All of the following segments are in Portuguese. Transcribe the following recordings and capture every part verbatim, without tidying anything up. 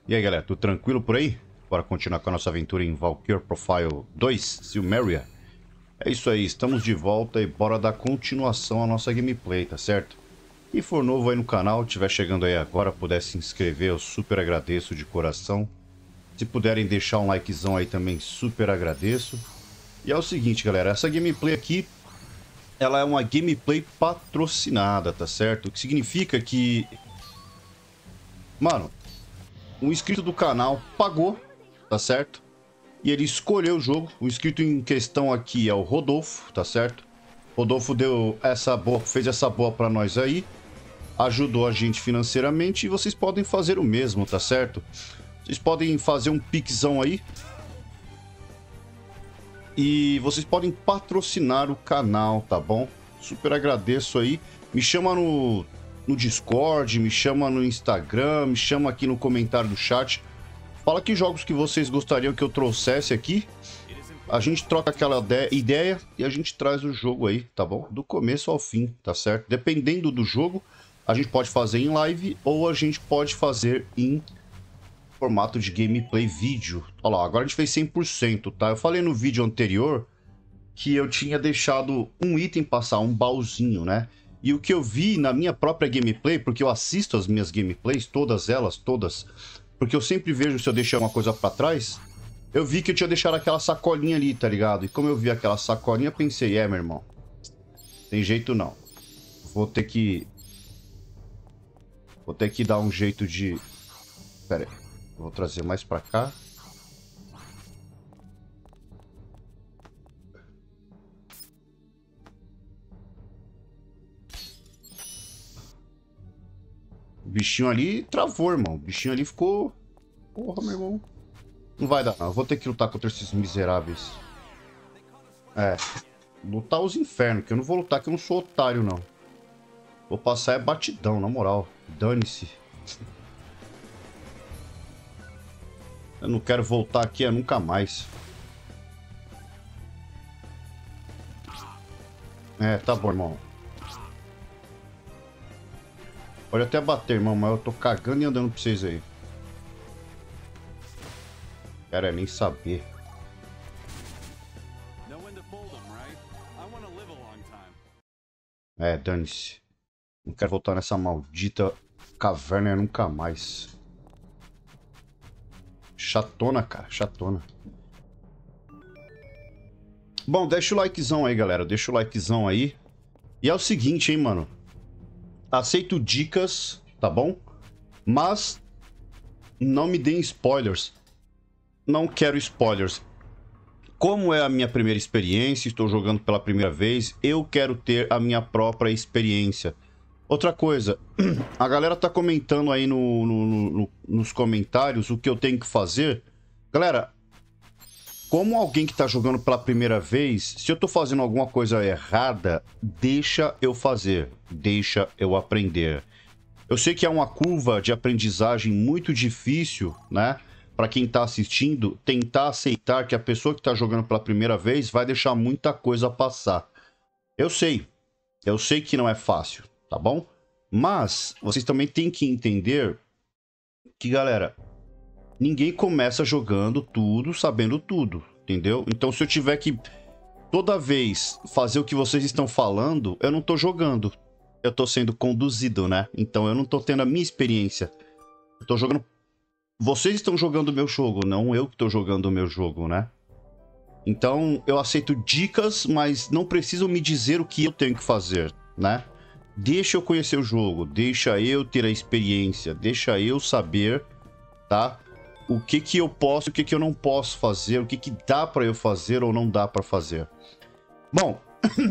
E aí, galera, tudo tranquilo por aí? Bora continuar com a nossa aventura em Valkyr Profile dois, Silmeria. É isso aí, estamos de volta e bora dar continuação à nossa gameplay, tá certo? Quem for novo aí no canal, estiver chegando aí agora, puder se inscrever, eu super agradeço de coração. Se puderem deixar um likezão aí também, super agradeço. E é o seguinte, galera, essa gameplay aqui, ela é uma gameplay patrocinada, tá certo? O que significa que... Mano, um inscrito do canal pagou, tá certo? E ele escolheu o jogo. O inscrito em questão aqui é o Rodolfo, tá certo? Rodolfo deu essa boa, fez essa boa pra nós aí. Ajudou a gente financeiramente e vocês podem fazer o mesmo, tá certo? Vocês podem fazer um pixão aí. E vocês podem patrocinar o canal, tá bom? Super agradeço aí. Me chama no, no Discord, me chama no Instagram, me chama aqui no comentário do chat. Fala que jogos que vocês gostariam que eu trouxesse aqui. A gente troca aquela ideia e a gente traz o jogo aí, tá bom? Do começo ao fim, tá certo? Dependendo do jogo, a gente pode fazer em live ou a gente pode fazer em formato de gameplay vídeo. Olha lá, agora a gente fez cem por cento, tá? Eu falei no vídeo anterior que eu tinha deixado um item passar, um baúzinho, né? E o que eu vi na minha própria gameplay, porque eu assisto as minhas gameplays, todas elas, todas, porque eu sempre vejo se eu deixei uma coisa pra trás, eu vi que eu tinha deixado aquela sacolinha ali, tá ligado? E como eu vi aquela sacolinha, pensei, é, meu irmão, tem jeito não. Vou ter que... Vou ter que dar um jeito de... Pera aí, vou trazer mais pra cá. O bichinho ali travou, irmão. O bichinho ali ficou... Porra, meu irmão. Não vai dar, não. Eu vou ter que lutar contra esses miseráveis. É. Lutar os infernos, que eu não vou lutar, que eu não sou otário, não. Vou passar é batidão, na moral. Dane-se. Eu não quero voltar aqui é nunca mais. É, tá bom, irmão. Pode até bater, irmão, mas eu tô cagando e andando pra vocês aí. Quero nem saber. É, dane-se. Não quero voltar nessa maldita caverna nunca mais. Chatona, cara, chatona. Bom, deixa o likezão aí, galera. Deixa o likezão aí. E é o seguinte, hein, mano. Aceito dicas, tá bom? Mas não me deem spoilers. Não quero spoilers. Como é a minha primeira experiência, estou jogando pela primeira vez, eu quero ter a minha própria experiência. Outra coisa, a galera tá comentando aí no, no, no, nos comentários o que eu tenho que fazer. Galera, como alguém que tá jogando pela primeira vez, se eu tô fazendo alguma coisa errada, deixa eu fazer, deixa eu aprender. Eu sei que é uma curva de aprendizagem muito difícil, né? Para quem tá assistindo, tentar aceitar que a pessoa que tá jogando pela primeira vez vai deixar muita coisa passar. Eu sei, eu sei que não é fácil, tá bom? Mas vocês também têm que entender que, galera, ninguém começa jogando tudo, sabendo tudo, entendeu? Então, se eu tiver que toda vez fazer o que vocês estão falando, eu não tô jogando. Eu tô sendo conduzido, né? Então, eu não tô tendo a minha experiência. Eu tô jogando... Vocês estão jogando o meu jogo, não eu que tô jogando o meu jogo, né? Então, eu aceito dicas, mas não precisam me dizer o que eu tenho que fazer, né? Deixa eu conhecer o jogo, deixa eu ter a experiência, deixa eu saber, tá? O que que eu posso e o que que eu não posso fazer, o que que dá pra eu fazer ou não dá pra fazer. Bom,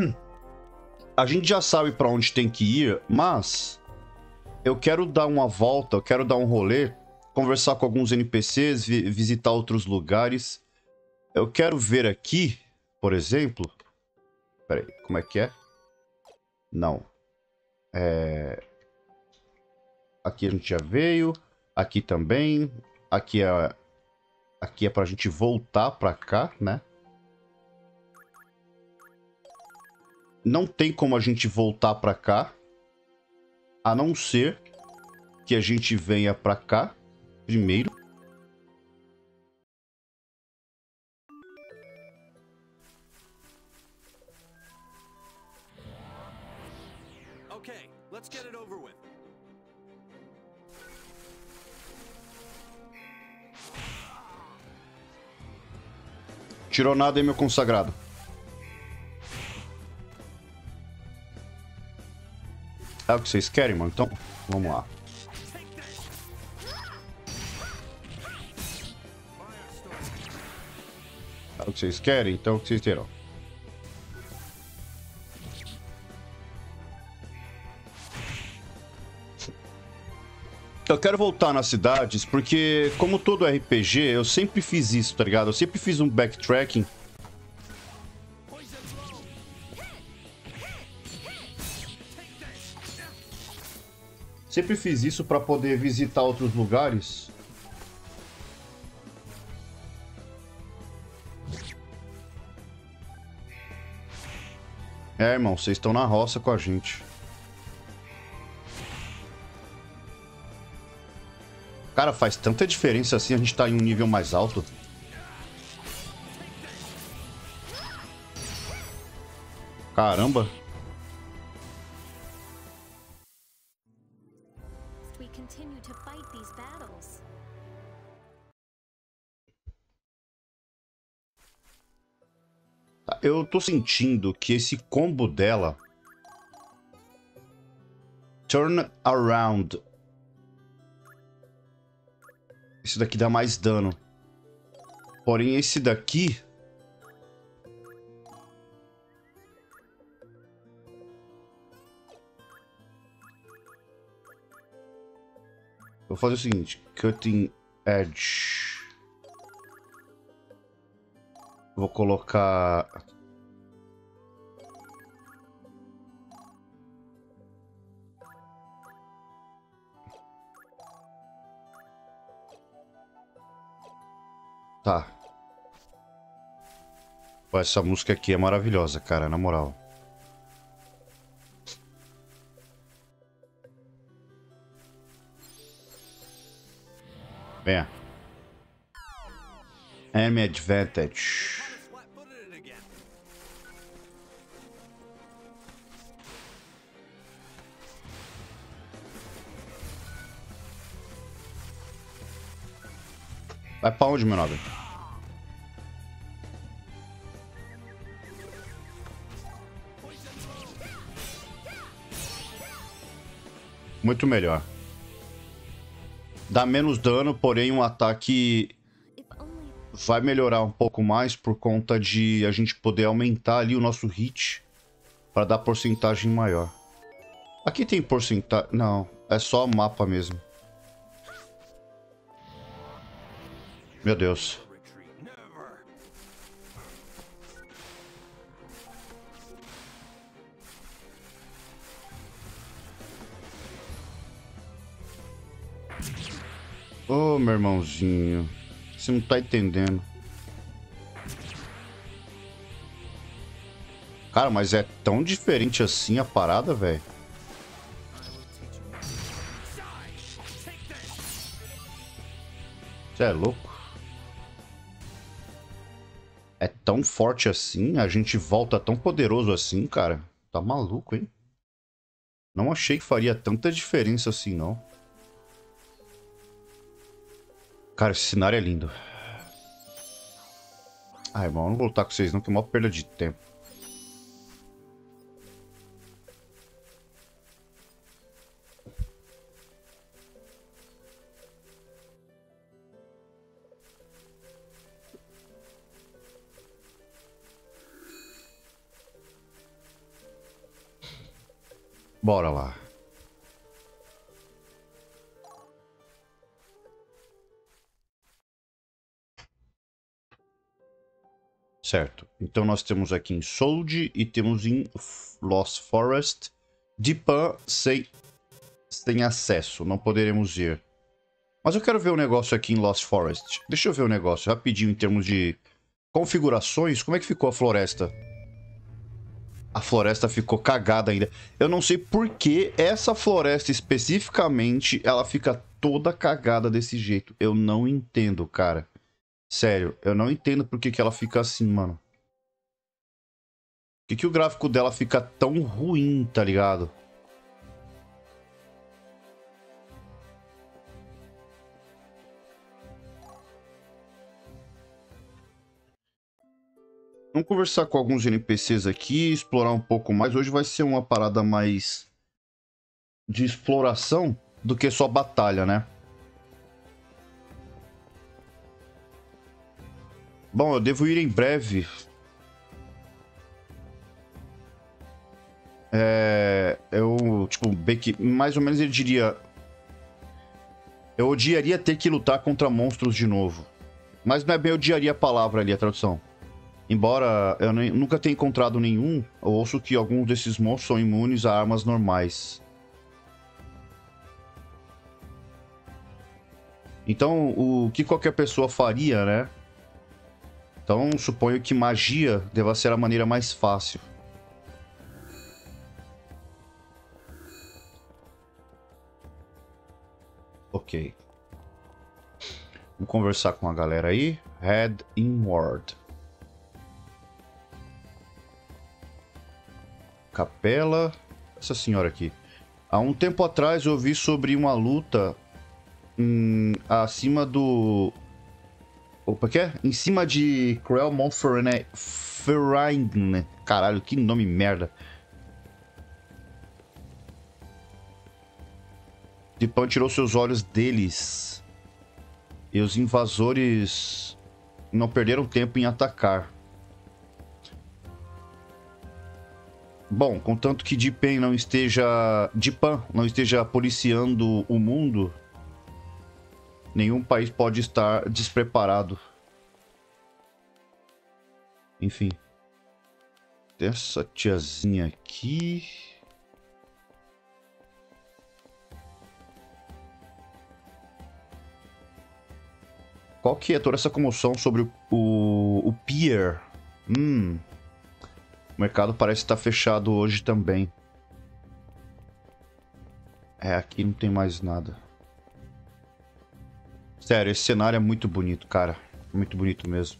a gente já sabe pra onde tem que ir, mas eu quero dar uma volta, eu quero dar um rolê, conversar com alguns N P Cs, vi visitar outros lugares. Eu quero ver aqui, por exemplo... Pera aí, como é que é? Não. É... Aqui a gente já veio. Aqui também. Aqui é... Aqui é pra gente voltar pra cá, né? Não tem como a gente voltar pra cá. A não ser que a gente venha pra cá primeiro. Okay, let's get it over with. Tirou nada, hein, meu consagrado. É o que vocês querem, mano? Então, vamos lá. É o que vocês querem? Então, o que vocês terão? Eu quero voltar nas cidades, porque, como todo R P G, eu sempre fiz isso, tá ligado? Eu sempre fiz um backtracking. Sempre fiz isso pra poder visitar outros lugares. É, irmão, vocês estão na roça com a gente. Cara, faz tanta diferença assim a gente tá em um nível mais alto. Caramba. We continue to fight these battles. Eu tô sentindo que esse combo dela... Turn around. Esse daqui dá mais dano. Porém, esse daqui... Vou fazer o seguinte. Cutting Edge. Vou colocar... Tá. Pô, essa música aqui é maravilhosa, cara, na moral. Venha. M Advantage. Vai pra onde, meu nobre? Muito melhor. Dá menos dano, porém um ataque vai melhorar um pouco mais por conta de a gente poder aumentar ali o nosso hit para dar porcentagem maior. Aqui tem porcentagem... Não, é só mapa mesmo. Meu Deus. Ô, oh, meu irmãozinho. Você não tá entendendo. Cara, mas é tão diferente assim a parada, velho. Você é louco? É tão forte assim? A gente volta tão poderoso assim, cara? Tá maluco, hein? Não achei que faria tanta diferença assim, não. Cara, esse cenário é lindo. Ai, irmão, eu não vou lutar com vocês não, que é uma perda de tempo. Bora lá. Certo. Então nós temos aqui em Soldi e temos em Lost Forest. Dipan sem, sem acesso. Não poderemos ir. Mas eu quero ver o negócio aqui em Lost Forest. Deixa eu ver o negócio rapidinho em termos de configurações. Como é que ficou a floresta? A floresta ficou cagada ainda. Eu não sei por que essa floresta especificamente ela fica toda cagada desse jeito. Eu não entendo, cara. Sério, eu não entendo por que, que ela fica assim, mano. Por que, que o gráfico dela fica tão ruim, tá ligado? Vamos conversar com alguns N P Cs aqui, explorar um pouco mais. Hoje vai ser uma parada mais de exploração do que só batalha, né? Bom, eu devo ir em breve. É, eu, tipo, bem que, mais ou menos ele diria... Eu odiaria ter que lutar contra monstros de novo. Mas não é bem odiaria a palavra ali, a tradução. Embora eu nem, nunca tenha encontrado nenhum, eu ouço que alguns desses monstros são imunes a armas normais. Então, o que qualquer pessoa faria, né? Então, suponho que magia deva ser a maneira mais fácil. Ok. Vamos conversar com a galera aí. Head inward. Capela. Essa senhora aqui. Há um tempo atrás eu ouvi sobre uma luta hum, acima do... Opa, que é? Em cima de Crel Montferraine. Caralho, que nome merda. Dipan tirou seus olhos deles. E os invasores não perderam tempo em atacar. Bom, contanto que Dipan não esteja... Dipan não esteja policiando o mundo, nenhum país pode estar despreparado. Enfim. Essa tiazinha aqui... Qual que é toda essa comoção sobre o, o, o Pier? Hum... O mercado parece estar fechado hoje também. É, aqui não tem mais nada. Sério, esse cenário é muito bonito, cara. Muito bonito mesmo.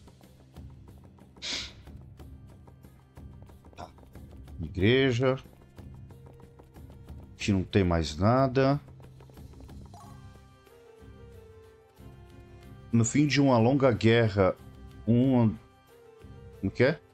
Tá. Igreja. Aqui não tem mais nada. No fim de uma longa guerra, um... Como que é?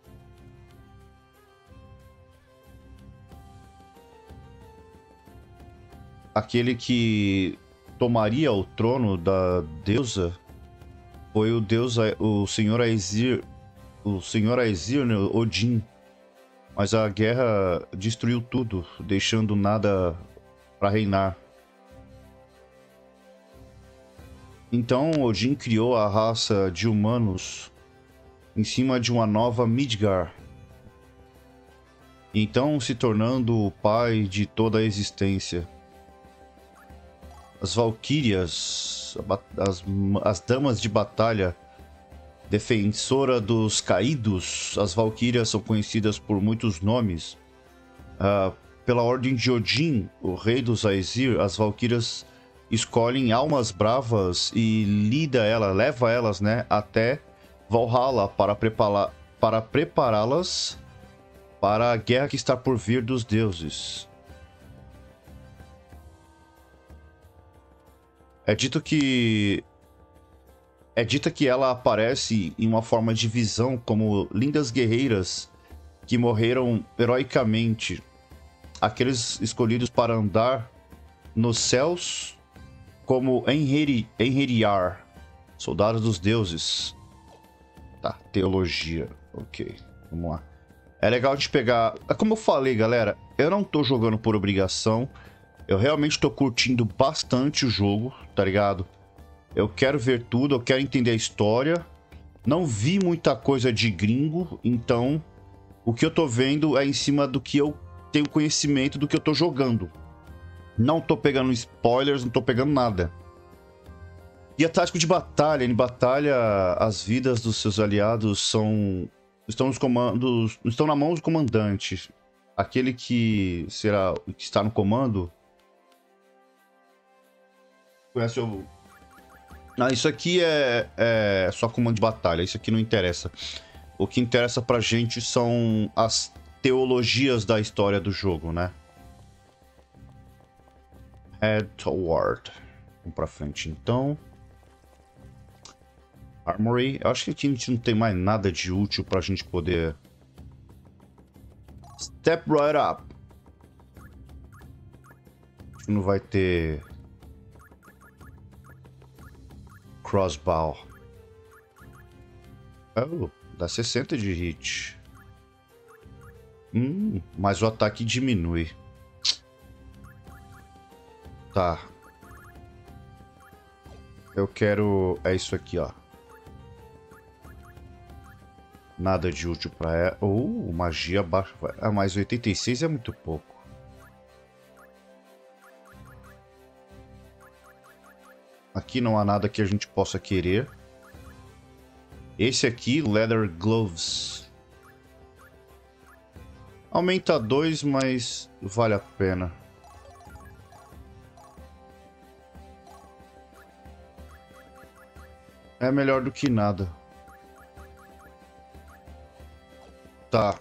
Aquele que tomaria o trono da deusa foi o deus, o senhor Aesir, o senhor Aesir, né, Odin. Mas a guerra destruiu tudo, deixando nada para reinar. Então Odin criou a raça de humanos em cima de uma nova Midgard. Então se tornando o pai de toda a existência. As Valquírias, as, as damas de batalha, defensora dos caídos, as Valquírias são conhecidas por muitos nomes. Uh, pela ordem de Odin, o rei dos Aesir, as Valquírias escolhem almas bravas e lida ela, leva elas, né, até Valhalla para prepará- para prepará-las para a guerra que está por vir dos deuses. É dito que... É dito que ela aparece em uma forma de visão como lindas guerreiras que morreram heroicamente. Aqueles escolhidos para andar nos céus como Enheri, Enheriar, soldados dos deuses. Tá, teologia. Ok, vamos lá. É legal a gente pegar... Como eu falei, galera, eu não tô jogando por obrigação. Eu realmente tô curtindo bastante o jogo, tá ligado? Eu quero ver tudo, eu quero entender a história. Não vi muita coisa de gringo, então o que eu tô vendo é em cima do que eu tenho conhecimento do que eu tô jogando. Não tô pegando spoilers, não tô pegando nada. E a tática de batalha. Em batalha, as vidas dos seus aliados são... Estão nos comandos... Estão na mão do comandante. Aquele que será... Que está no comando... Conhece o... Ah, isso aqui é, é só comando de batalha. Isso aqui não interessa. O que interessa pra gente são as teologias da história do jogo, né? Head toward. Vamos pra frente, então. Armory. Eu acho que aqui a gente não tem mais nada de útil pra gente poder... Step right up. Acho que não vai ter... Crossbow. Oh, dá sessenta de hit. Hum, mas o ataque diminui. Tá. Eu quero... É isso aqui, ó. Nada de útil pra ela. Uh, magia baixa. Ah, mas oitenta e seis é muito pouco. Aqui não há nada que a gente possa querer. Esse aqui, Leather Gloves. Aumenta dois, mas vale a pena. É melhor do que nada. Tá.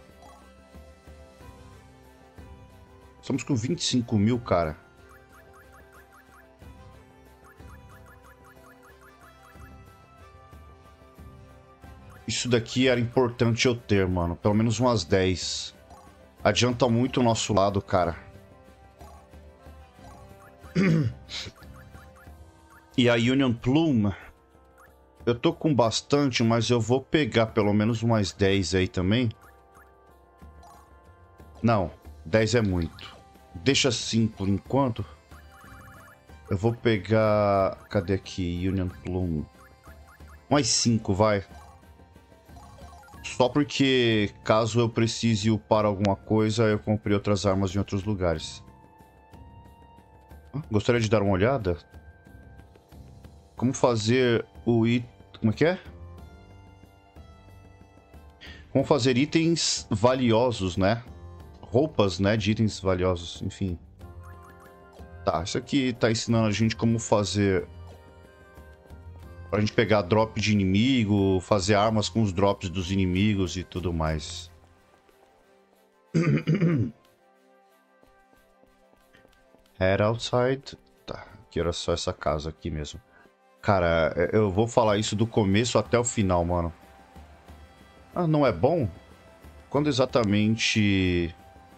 Estamos com vinte e cinco mil, cara. Isso daqui era importante eu ter, mano. Pelo menos umas dez. Adianta muito o nosso lado, cara. E a Union Plume. Eu tô com bastante, mas eu vou pegar pelo menos umas dez aí também. Não, dez é muito. Deixa assim por enquanto. Eu vou pegar... Cadê aqui? Union Plume. Mais cinco, vai. Só porque, caso eu precise upar alguma coisa, eu comprei outras armas em outros lugares. Gostaria de dar uma olhada? Como fazer o item... Como é que é? Como fazer itens valiosos, né? Roupas, né? De itens valiosos, enfim. Tá, isso aqui tá ensinando a gente como fazer... Pra gente pegar drop de inimigo, fazer armas com os drops dos inimigos e tudo mais. Head outside. Tá, aqui era só essa casa aqui mesmo. Cara, eu vou falar isso do começo até o final, mano. Ah, não é bom? Quando exatamente...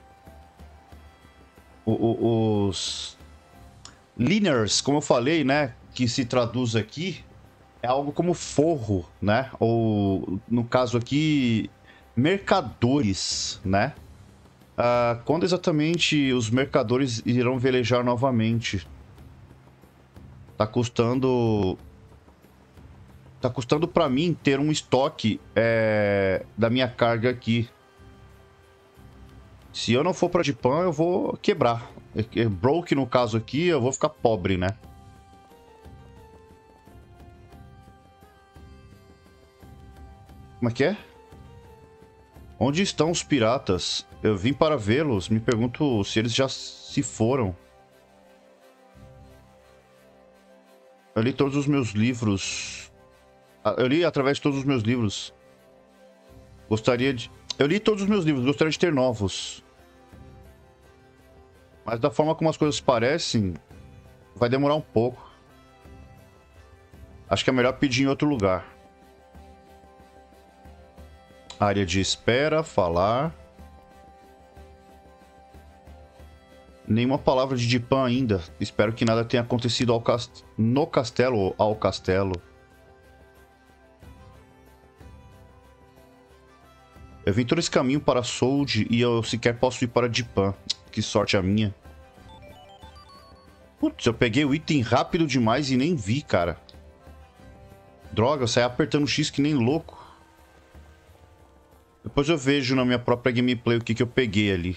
O, o, os... Liners, como eu falei, né? Que se traduz aqui... É algo como forro, né? Ou, no caso aqui, mercadores, né? Ah, quando exatamente os mercadores irão velejar novamente? Tá custando... Tá custando pra mim ter um estoque é, da minha carga aqui. Se eu não for pra Dipan, eu vou quebrar. Broke, no caso aqui, eu vou ficar pobre, né? Como é que é? Onde estão os piratas? Eu vim para vê-los. Me pergunto se eles já se foram. Eu li todos os meus livros. Eu li através de todos os meus livros. Gostaria de... Eu li todos os meus livros. Gostaria de ter novos. Mas da forma como as coisas parecem, vai demorar um pouco. Acho que é melhor pedir em outro lugar. Área de espera, falar. Nenhuma palavra de Dipan ainda. Espero que nada tenha acontecido ao cast... no castelo ou ao castelo. Eu vim todo esse caminho para Sold e eu sequer posso ir para Dipan. Que sorte a minha. Putz, eu peguei o item rápido demais e nem vi, cara. Droga, eu saí apertando X que nem louco. Depois eu vejo na minha própria gameplay o que, que eu peguei ali.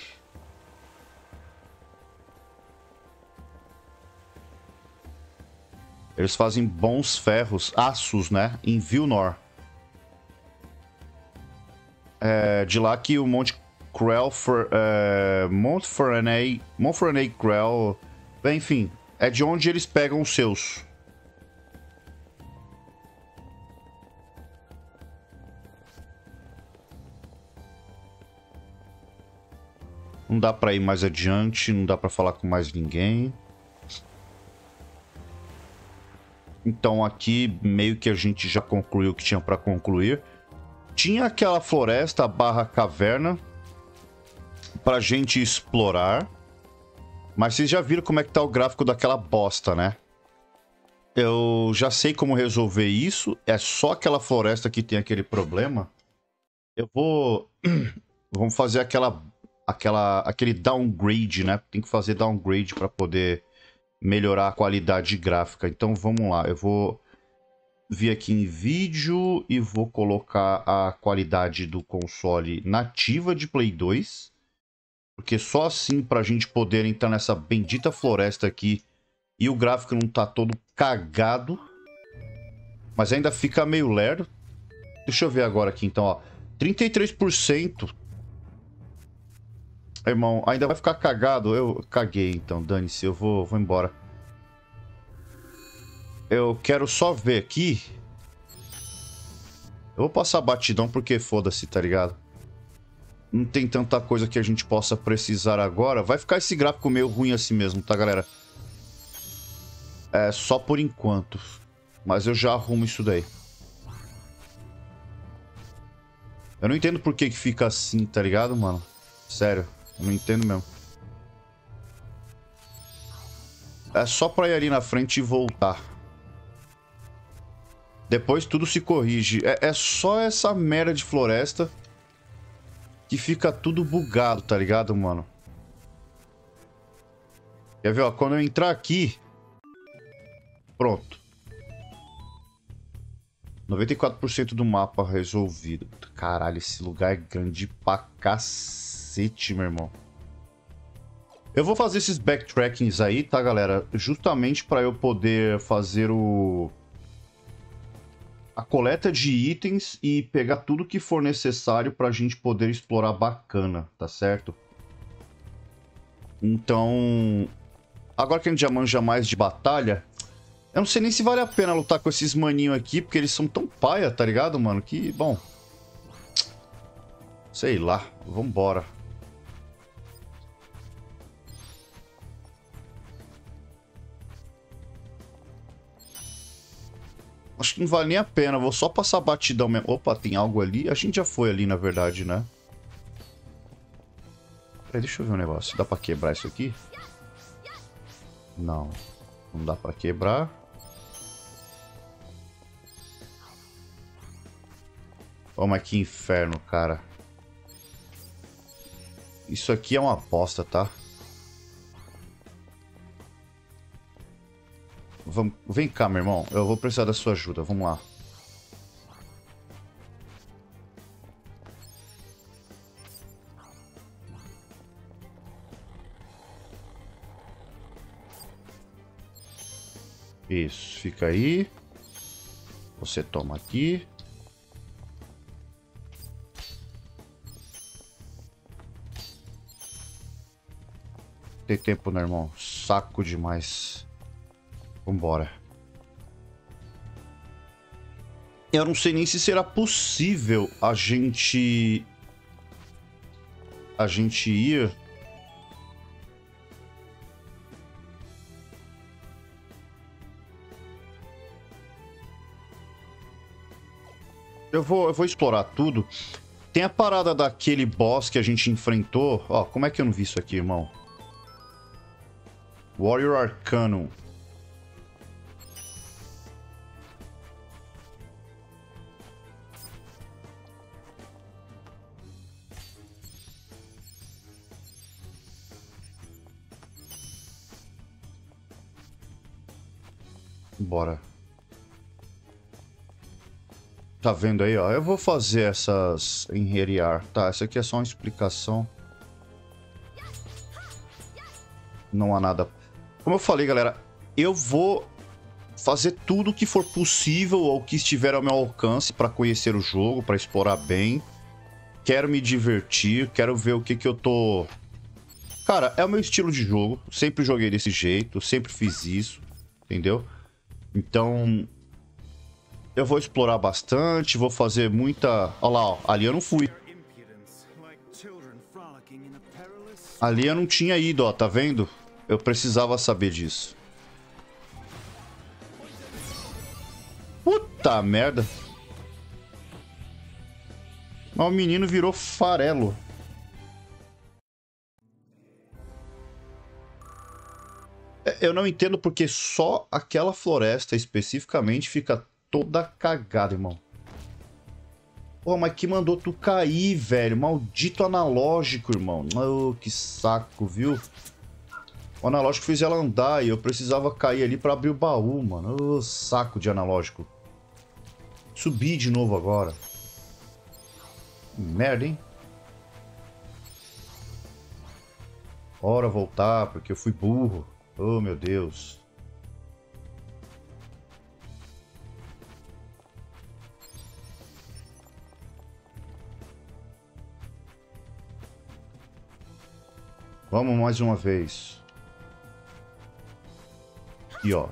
Eles fazem bons ferros, aços, né? Em Vilnor. É, de lá que o Monte Krell... For, é, Montfernet... Montfernet Krell... Enfim, é de onde eles pegam os seus. Não dá pra ir mais adiante, não dá pra falar com mais ninguém. Então aqui meio que a gente já concluiu o que tinha para concluir. Tinha aquela floresta barra caverna pra gente explorar. Mas vocês já viram como é que tá o gráfico daquela bosta, né? Eu já sei como resolver isso. É só aquela floresta que tem aquele problema. Eu vou... Vamos fazer aquela... aquela aquele downgrade, né? Tem que fazer downgrade para poder melhorar a qualidade gráfica. Então vamos lá. Eu vou vir aqui em vídeo e vou colocar a qualidade do console nativa de Play dois. Porque só assim pra gente poder entrar nessa bendita floresta aqui e o gráfico não tá todo cagado. Mas ainda fica meio lerdo. Deixa eu ver agora aqui então, ó. trinta e três por cento. Irmão, ainda vai ficar cagado. Eu caguei então, dane-se, eu vou, vou embora. Eu quero só ver aqui. Eu vou passar batidão porque foda-se, tá ligado? Não tem tanta coisa que a gente possa precisar agora. Vai ficar esse gráfico meio ruim assim mesmo, tá, galera? É só por enquanto. Mas eu já arrumo isso daí. Eu não entendo por que que fica assim, tá ligado, mano? Sério, eu não entendo mesmo. É só pra ir ali na frente e voltar. Depois tudo se corrige. É, é só essa merda de floresta que fica tudo bugado, tá ligado, mano? Quer ver, ó? Quando eu entrar aqui... Pronto. noventa e quatro por cento do mapa resolvido. Caralho, esse lugar é grande pra cacete, meu irmão. Eu vou fazer esses backtrackings aí, tá, galera? Justamente pra eu poder fazer o... a coleta de itens e pegar tudo que for necessário pra gente poder explorar bacana, tá certo? Então... Agora que a gente já manja mais de batalha... Eu não sei nem se vale a pena lutar com esses maninhos aqui, porque eles são tão paia, tá ligado, mano? Que, bom... Sei lá, vambora. Acho que não vale nem a pena, vou só passar batidão mesmo. Opa, tem algo ali? A gente já foi ali, na verdade, né? Peraí, deixa eu ver um negócio. Dá pra quebrar isso aqui? Não. Não dá pra quebrar. Oh, mas que inferno, cara. Isso aqui é uma aposta, tá? Vamos... Vem cá, meu irmão. Eu vou precisar da sua ajuda. Vamos lá. Isso. Fica aí. Você toma aqui. Tem tempo, né, irmão? Saco demais. Vambora. Eu não sei nem se será possível a gente... A gente ir... Eu vou, eu vou explorar tudo. Tem a parada daquele boss que a gente enfrentou. Ó, como é que eu não vi isso aqui, irmão? Warrior Arcanum. Bora. Tá vendo aí, ó? Eu vou fazer essas enheriar. Tá, essa aqui é só uma explicação. Não há nada... Como eu falei, galera, eu vou fazer tudo o que for possível ou que estiver ao meu alcance para conhecer o jogo, para explorar bem. Quero me divertir, quero ver o que que eu tô... Cara, é o meu estilo de jogo. Sempre joguei desse jeito, sempre fiz isso, entendeu? Então, eu vou explorar bastante, vou fazer muita... Olha lá, ó, ali eu não fui. Ali eu não tinha ido, ó, tá vendo? Eu precisava saber disso. Puta merda. Mas o menino virou farelo. Eu não entendo porque só aquela floresta especificamente fica toda cagada, irmão. Pô, mas que mandou tu cair, velho? Maldito analógico, irmão. Oh, que saco, viu? O analógico fez ela andar e eu precisava cair ali pra abrir o baú, mano. Oh, saco de analógico. Subi de novo agora. Merda, hein? Bora voltar, porque eu fui burro. Oh, meu Deus. Vamos mais uma vez. Aqui, ó.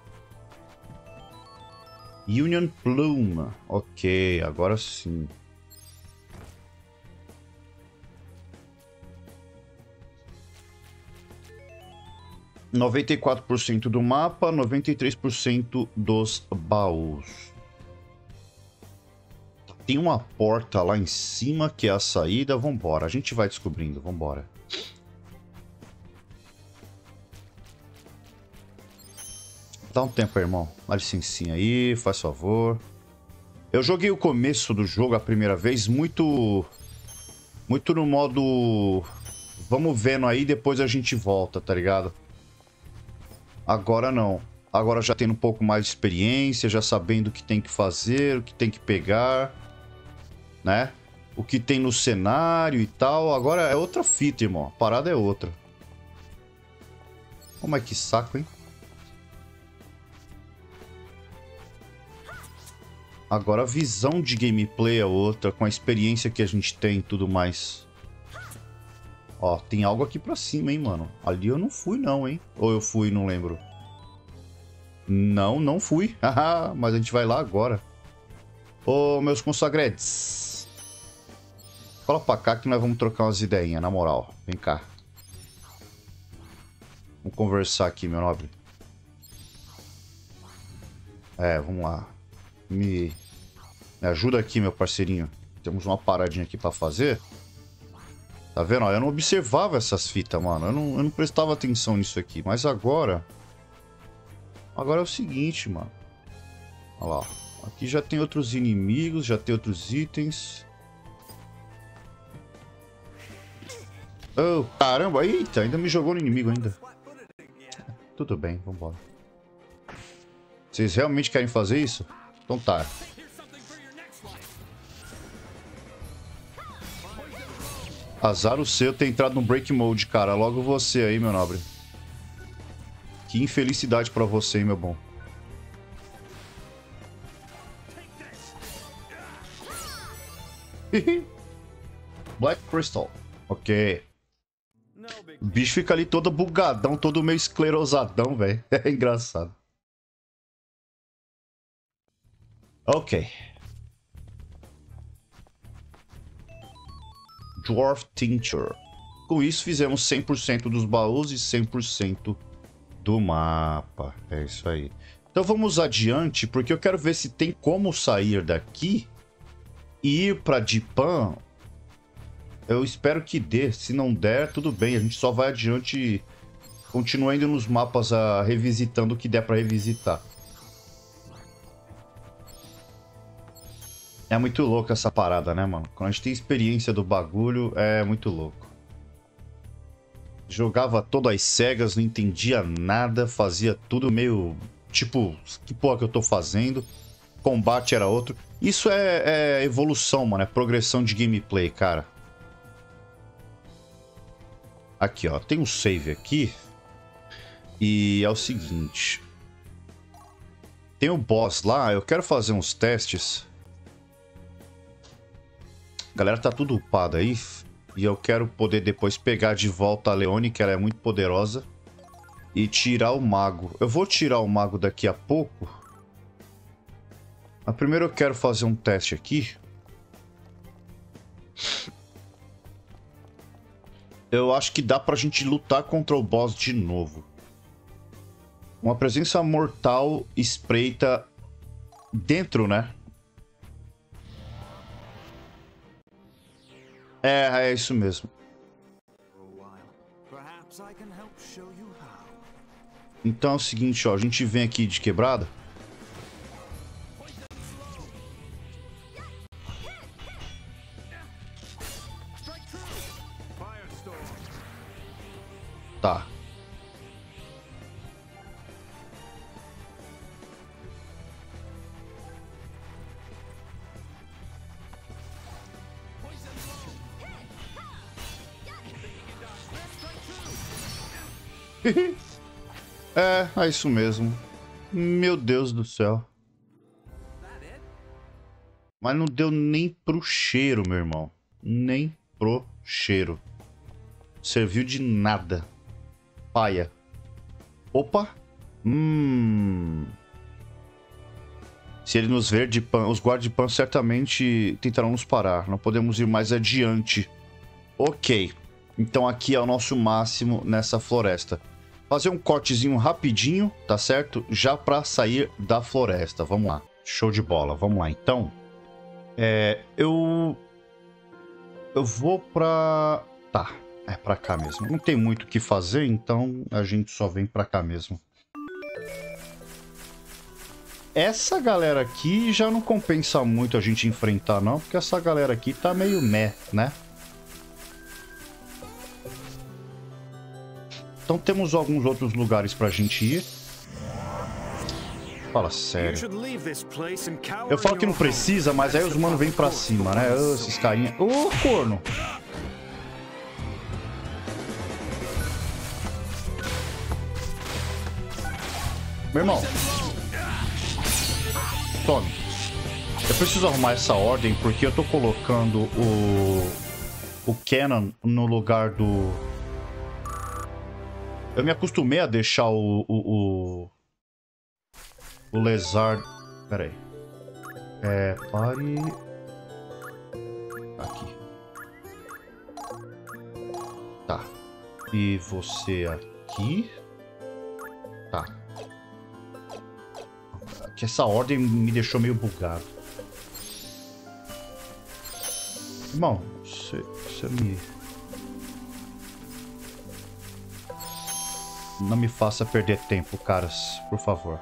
Union Plume. Ok, agora sim. noventa e quatro por cento do mapa, noventa e três por cento dos baús. Tem uma porta lá em cima que é a saída. Vambora, a gente vai descobrindo, vambora. Dá um tempo, irmão. Dá licencinha aí, faz favor. Eu joguei o começo do jogo a primeira vez muito... Muito no modo... Vamos vendo aí, depois a gente volta, tá ligado? Agora não. Agora já tendo um pouco mais de experiência, já sabendo o que tem que fazer, o que tem que pegar, né? O que tem no cenário e tal. Agora é outra fita, irmão. A parada é outra. Como é que saco, hein? Agora a visão de gameplay é outra, com a experiência que a gente tem e tudo mais. Ó, tem algo aqui pra cima, hein, mano. Ali eu não fui, não, hein. Ou eu fui, não lembro. Não, não fui. Mas a gente vai lá agora. Ô, meus consagredes. Cola pra cá que nós vamos trocar umas ideinhas, na moral. Vem cá. Vamos conversar aqui, meu nobre. É, vamos lá. Me, me ajuda aqui, meu parceirinho. Temos uma paradinha aqui pra fazer. Tá vendo? Ó, eu não observava essas fitas, mano. Eu não, eu não prestava atenção nisso aqui. Mas agora... Agora é o seguinte, mano. Olha lá. Aqui já tem outros inimigos, já tem outros itens. Oh, caramba. Eita, ainda me jogou no inimigo ainda. Tudo bem, vambora. Vocês realmente querem fazer isso? Então tá. Azar o seu ter entrado no break mode, cara. Logo você aí, meu nobre. Que infelicidade pra você, hein, meu bom. Black Crystal. Ok. O bicho fica ali todo bugadão, todo meio esclerosadão, velho. É engraçado. Ok. Dwarf Tincture. Com isso fizemos cem por cento dos baús e cem por cento do mapa. É isso aí. Então vamos adiante, porque eu quero ver se tem como sair daqui e ir para Dipan. Eu espero que dê. Se não der, tudo bem. A gente só vai adiante e continua indo nos mapas a, revisitando o que der para revisitar. É muito louco essa parada, né, mano? Quando a gente tem experiência do bagulho, é muito louco. Jogava todo às cegas, não entendia nada, fazia tudo meio... Tipo, que porra que eu tô fazendo? Combate era outro. Isso é, é evolução, mano. É progressão de gameplay, cara. Aqui, ó. Tem um save aqui. E é o seguinte. Tem o boss lá. Eu quero fazer uns testes. A galera tá tudo upada aí. E eu quero poder depois pegar de volta a Leone, que ela é muito poderosa. E tirar o mago. Eu vou tirar o mago daqui a pouco. Mas primeiro eu quero fazer um teste aqui. Eu acho que dá pra gente lutar contra o boss de novo. Uma presença mortal espreita dentro, né? É, é isso mesmo. Então é o seguinte, ó, a gente vem aqui de quebrada. Tá. É, é isso mesmo. Meu Deus do céu. Mas não deu nem pro cheiro, meu irmão. Nem pro cheiro. Serviu de nada. Paia. Opa. Hum. Se ele nos ver de pan, os guarda-pan certamente tentarão nos parar. Não podemos ir mais adiante. Ok. Então aqui é o nosso máximo nessa floresta. Fazer um cortezinho rapidinho, tá certo? Já pra sair da floresta. Vamos lá. Show de bola. Vamos lá, então. É, eu... Eu vou pra... Tá, é pra cá mesmo. Não tem muito o que fazer, então a gente só vem pra cá mesmo. Essa galera aqui já não compensa muito a gente enfrentar, não. Porque essa galera aqui tá meio meh, né? Então temos alguns outros lugares pra gente ir. Fala sério. Eu falo que não precisa, mas aí os manos vêm pra cima, né? Oh, esses carinha. Ô, oh, corno! Meu irmão. Tome. Eu preciso arrumar essa ordem porque eu tô colocando o... O Cannon no lugar do... Eu me acostumei a deixar o... O, o, o Lezard... Pera aí. É... Pare... Aqui. Tá. E você aqui... Tá. Que essa ordem me deixou meio bugado. Irmão, você... Você me... Não me faça perder tempo, caras. Por favor.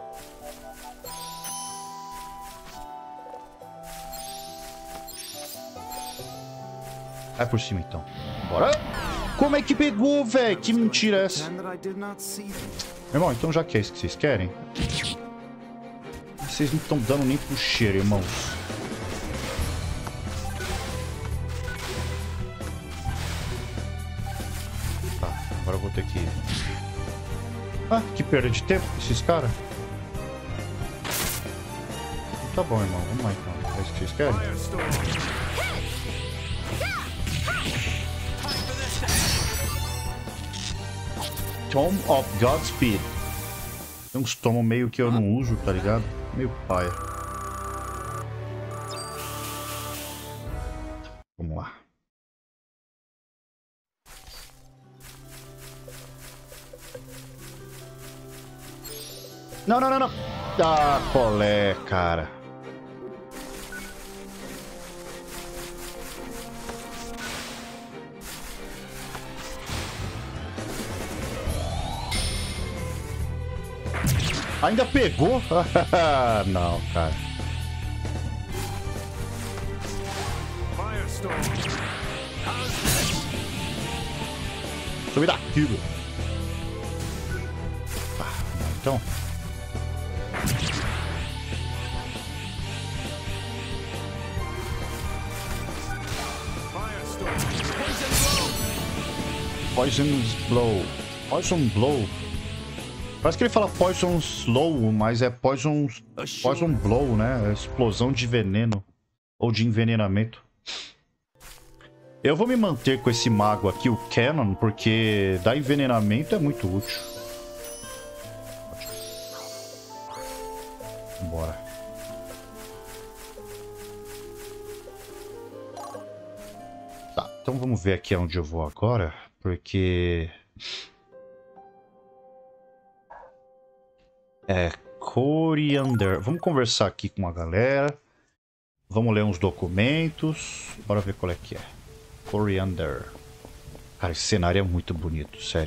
Vai por cima, então. Bora. Como é que pegou, velho? Que mentira é essa? Meu irmão, então já que é isso que vocês querem... Vocês não estão dando nem pro cheiro, irmãos. Tá, agora eu vou ter que... Ah, que perda de tempo esses caras. Tá bom, irmão. Vamos lá, então. É isso que vocês querem? Tome of Godspeed. Tem uns tomos meio que eu não uso, tá ligado? Meio paia. Vamos lá. Não, não, não, não. Ah, colé, cara. Ainda pegou? Não, cara. Deixa eu me dar aquilo. Ah, então. Poison's Blow. Poison Blow. Parece que ele fala Poison Slow, mas é Poison, Poison Blow, né? Explosão de veneno. Ou de envenenamento. Eu vou me manter com esse mago aqui, o Cannon, porque dar envenenamento é muito útil. Bora. Tá, então vamos ver aqui onde eu vou agora, porque... É, Coriander. Vamos conversar aqui com a galera. Vamos ler uns documentos. Bora ver qual é que é. Coriander. Cara, esse cenário é muito bonito, sério.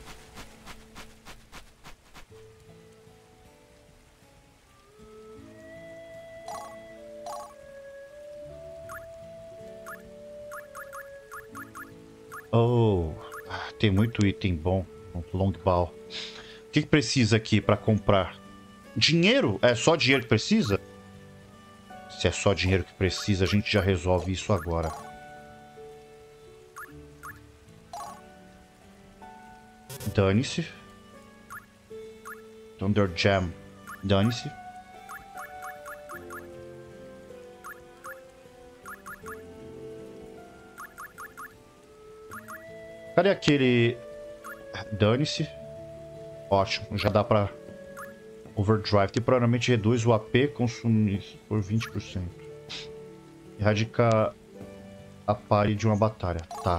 Oh, tem muito item bom. Longbow. O que, que precisa aqui para comprar? Dinheiro? É só dinheiro que precisa? Se é só dinheiro que precisa, a gente já resolve isso agora. Dane-se. Thunder Jam. Dane-se. Cadê aquele... Dane-se. Ótimo, já dá pra... Overdrive. Temporariamente reduz o A P consumido por vinte por cento. Erradica a pare de uma batalha. Tá.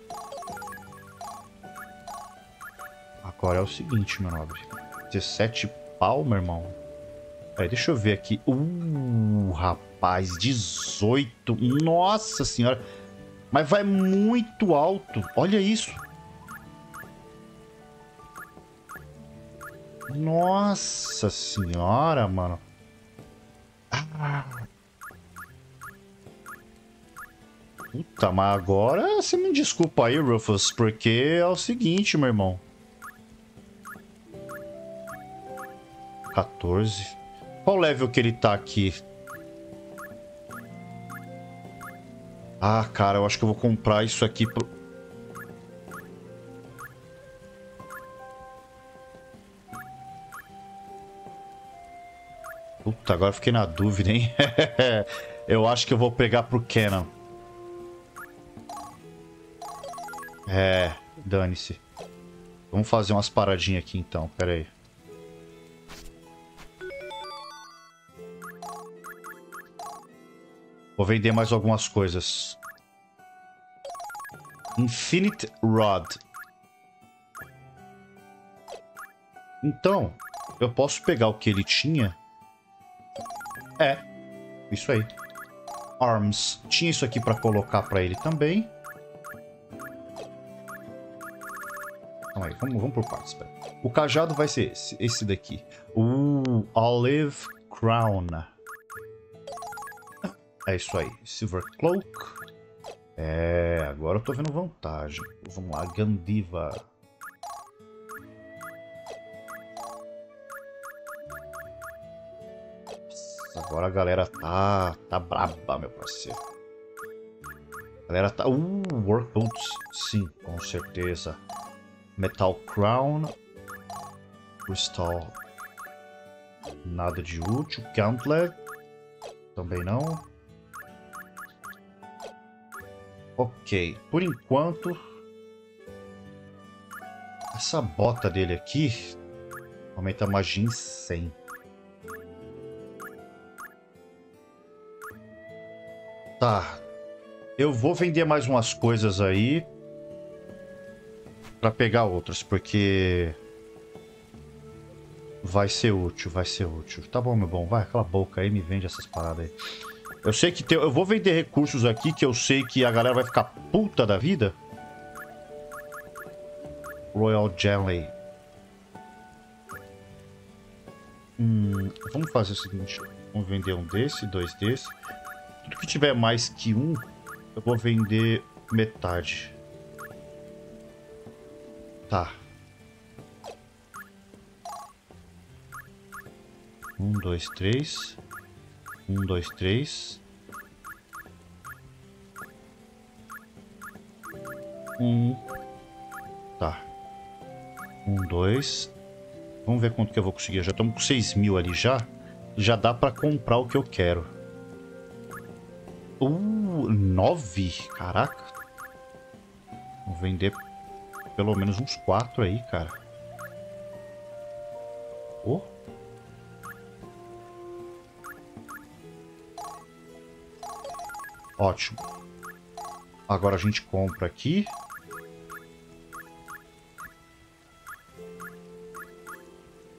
Agora é o seguinte, meu nobre. dezessete pau, meu irmão. Peraí, deixa eu ver aqui. Uh, rapaz, dezoito. Nossa senhora. Mas vai muito alto. Olha isso. Nossa senhora, mano. Ah. Puta, mas agora você me desculpa aí, Rufus, porque é o seguinte, meu irmão. quatorze. Qual level que ele tá aqui? Ah, cara, eu acho que eu vou comprar isso aqui pro... Puta, agora eu fiquei na dúvida, hein? Eu acho que eu vou pegar pro Canon. É, dane-se. Vamos fazer umas paradinhas aqui então, pera aí. Vou vender mais algumas coisas. Infinite Rod. Então, eu posso pegar o que ele tinha. É, isso aí. Arms. Tinha isso aqui pra colocar pra ele também. Calma aí, vamos, vamos por partes. Pera. O cajado vai ser esse, esse daqui. Uh, Olive Crown. É isso aí. Silver Cloak. É, agora eu tô vendo vantagem. Vamos lá, Gandiva. Agora a galera tá, tá braba, meu parceiro. A galera tá... Uh, Work Boots. Sim, com certeza. Metal Crown. Crystal. Nada de útil. Gauntlet. Também não. Ok. Por enquanto... Essa bota dele aqui... Aumenta a magia em cem. Tá. Eu vou vender mais umas coisas aí. Pra pegar outras, porque... Vai ser útil, vai ser útil. Tá bom, meu bom. Vai, cala a boca aí, me vende essas paradas aí. Eu sei que tem... Eu vou vender recursos aqui que eu sei que a galera vai ficar puta da vida. Royal Jelly. Hum, vamos fazer o seguinte. Vamos vender um desse, dois desse. Tudo que tiver mais que um, eu vou vender metade. Tá. Um, dois, três. Um, dois, três. Um. Tá. Um, dois. Vamos ver quanto que eu vou conseguir. Já estamos com seis mil ali já. Já dá pra comprar o que eu quero. Uh, nove? Caraca. Vou vender pelo menos uns quatro aí, cara. Oh. Ótimo. Agora a gente compra aqui.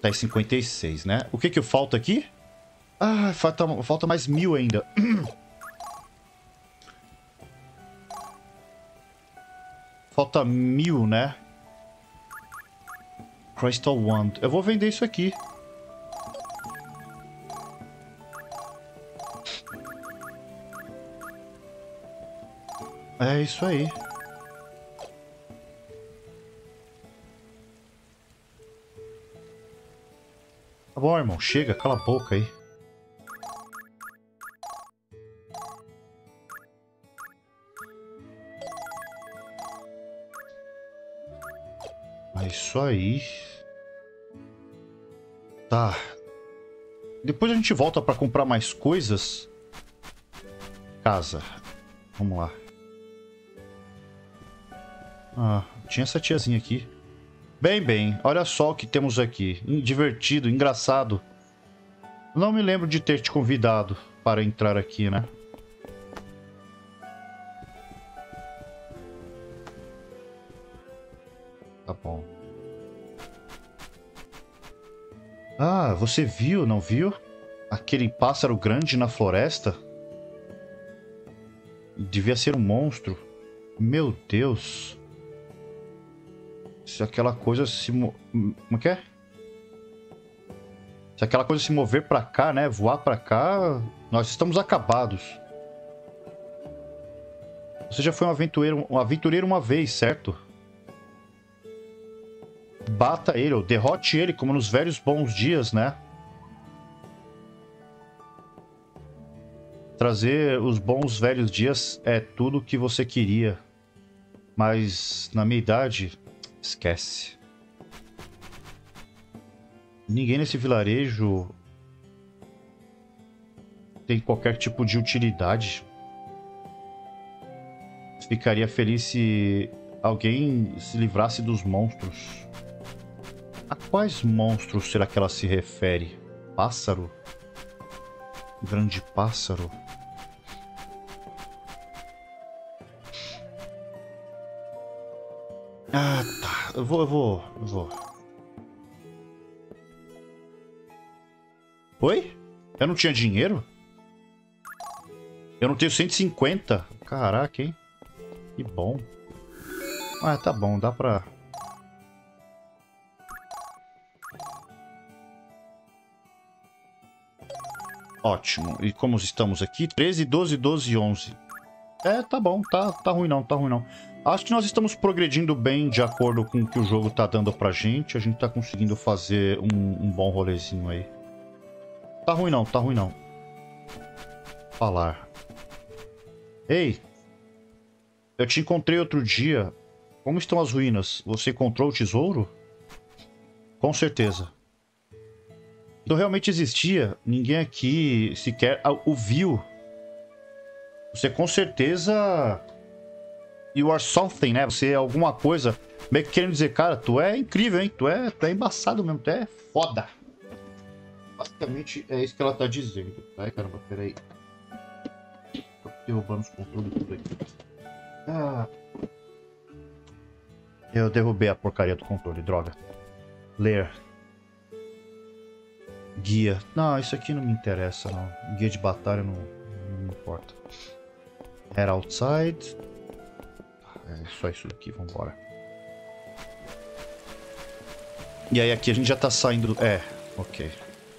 Tá em cinquenta e seis, né? O que que falta aqui? Ah, falta, falta mais mil ainda. Falta mil, né? Crystal Wand. Eu vou vender isso aqui. É isso aí. Tá bom, irmão. Chega, cala a boca aí. É isso aí. Tá. Depois a gente volta pra comprar mais coisas. Casa. Vamos lá. Ah, tinha essa tiazinha aqui. Bem, bem. Olha só o que temos aqui. Divertido, engraçado. Não me lembro de ter te convidado para entrar aqui, né? Tá bom. Ah, você viu, não viu? Aquele pássaro grande na floresta? Devia ser um monstro. Meu Deus. Se aquela coisa se... Mo... Como que é? Se aquela coisa se mover pra cá, né? Voar pra cá... Nós estamos acabados. Você já foi um aventureiro, um aventureiro uma vez, certo? Bata ele, ou derrote ele, como nos velhos bons dias, né? Trazer os bons velhos dias é tudo o que você queria. Mas, na minha idade, esquece. Ninguém nesse vilarejo tem qualquer tipo de utilidade. Ficaria feliz se alguém se livrasse dos monstros. A quais monstros será que ela se refere? Pássaro? Grande pássaro? Ah, tá. Eu vou, eu vou, eu vou. Oi? Eu não tinha dinheiro? Eu não tenho cento e cinquenta. Caraca, hein? Que bom. Ah, tá bom. Dá pra... Ótimo. E como estamos aqui? treze, doze, doze, onze. É, tá bom. Tá, tá ruim não, tá ruim não. Acho que nós estamos progredindo bem de acordo com o que o jogo tá dando pra gente. A gente tá conseguindo fazer um, um bom rolezinho aí. Tá ruim não, tá ruim não. Falar. Ei! Eu te encontrei outro dia. Como estão as ruínas? Você encontrou o tesouro? Com certeza. Então realmente existia. Ninguém aqui sequer o viu. Você com certeza... You are something, né? Você é alguma coisa. Meio que querendo dizer, cara, tu é incrível, hein? Tu é, tu é embaçado mesmo, tu é foda. Basicamente é isso que ela tá dizendo. Ai, caramba, peraí. Tô derrubando os controles tudo aqui. Ah. Eu derrubei a porcaria do controle, droga. Ler. Guia. Não, isso aqui não me interessa, não. Guia de batalha não, não me importa. Head outside. É só isso aqui, vambora. E aí aqui a gente já tá saindo... É, ok.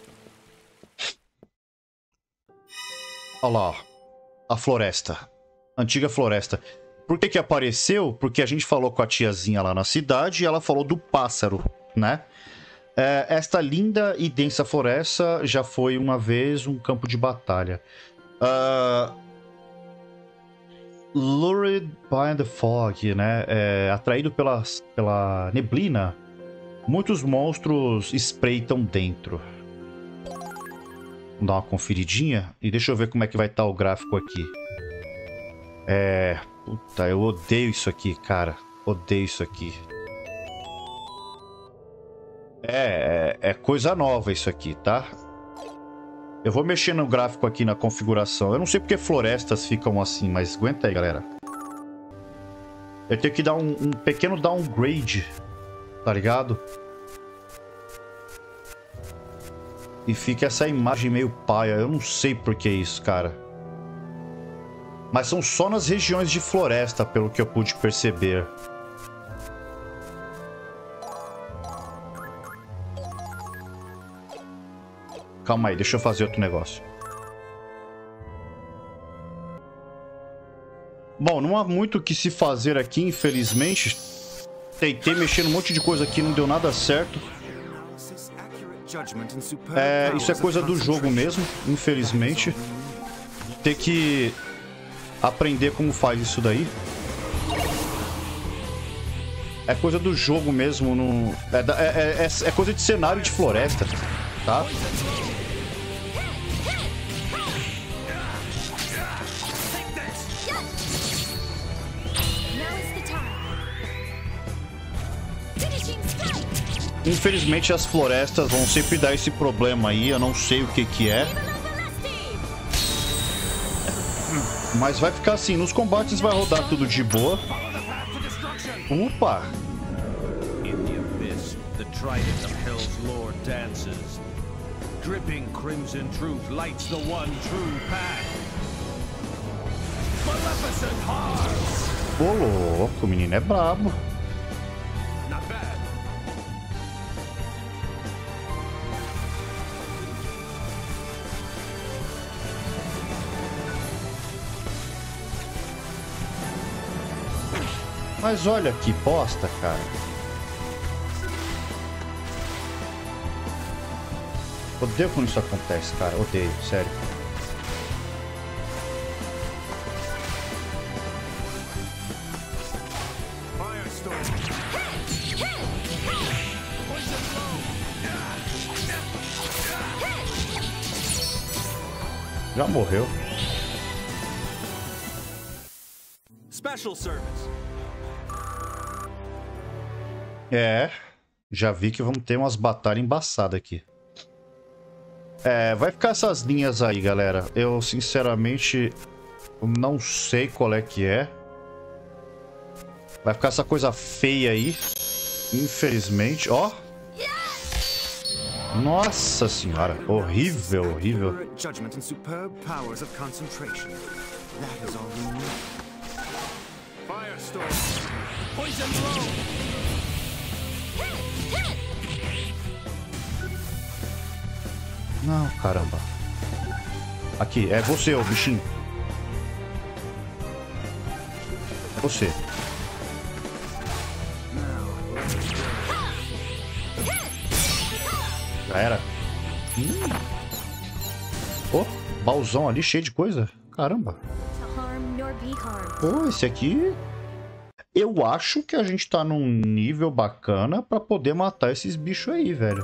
Olha lá, ó. A floresta. Antiga floresta. Por que que apareceu? Porque a gente falou com a tiazinha lá na cidade e ela falou do pássaro, né? É, esta linda e densa floresta já foi uma vez um campo de batalha. Uh... Lured by the fog, né? É, atraído pela, pela neblina, muitos monstros espreitam dentro. Vamos dar uma conferidinha e deixa eu ver como é que vai estar o gráfico aqui. É... Puta, eu odeio isso aqui, cara. Odeio isso aqui. É, é, é coisa nova isso aqui, tá? Eu vou mexer no gráfico aqui na configuração. Eu não sei porque florestas ficam assim, mas aguenta aí, galera. Eu tenho que dar um, um pequeno downgrade, tá ligado? E fica essa imagem meio paia. Eu não sei por que isso, cara. Mas são só nas regiões de floresta, pelo que eu pude perceber. Calma aí, deixa eu fazer outro negócio. Bom, não há muito o que se fazer aqui, infelizmente. Tentei mexer num monte de coisa aqui, não deu nada certo. É, isso é coisa do jogo mesmo, infelizmente. Ter que aprender como faz isso daí. É coisa do jogo mesmo. No... É, é, é, é coisa de cenário de floresta, tá? Infelizmente as florestas vão sempre dar esse problema aí, eu não sei o que que é. Mas vai ficar assim, nos combates vai rodar tudo de boa. Opa! Ô louco, o menino é brabo. Mas olha que bosta, cara. Odeio quando isso acontece, cara. Odeio, sério. Já morreu. Special service. É, já vi que vamos ter umas batalhas embaçadas aqui. É, vai ficar essas linhas aí, galera. Eu, sinceramente, não sei qual é que é. Vai ficar essa coisa feia aí. Infelizmente, ó. Nossa senhora, horrível, horrível. Não, caramba. Aqui, é você, ô bichinho. É você. Já era. Hum. Oh, baúzão ali cheio de coisa. Caramba. Pô, esse aqui... Eu acho que a gente tá num nível bacana pra poder matar esses bichos aí, velho.